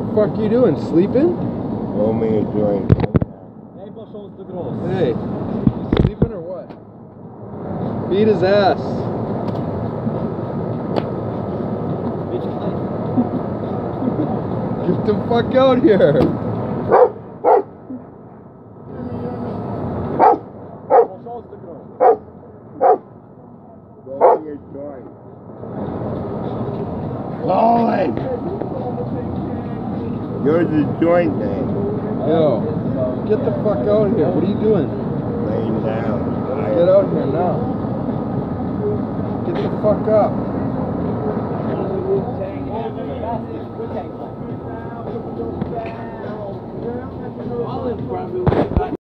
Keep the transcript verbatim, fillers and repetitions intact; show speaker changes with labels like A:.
A: fuck you doing? Sleeping?
B: Roll me a joint.
A: Hey, sleeping or what? Beat his ass. Get the fuck out here.
B: Roll me a joint. Colin! You're the joint man.
A: Yo, get the fuck out of here. What are you doing?
B: Laying down.
A: Get out here now. Get the fuck up.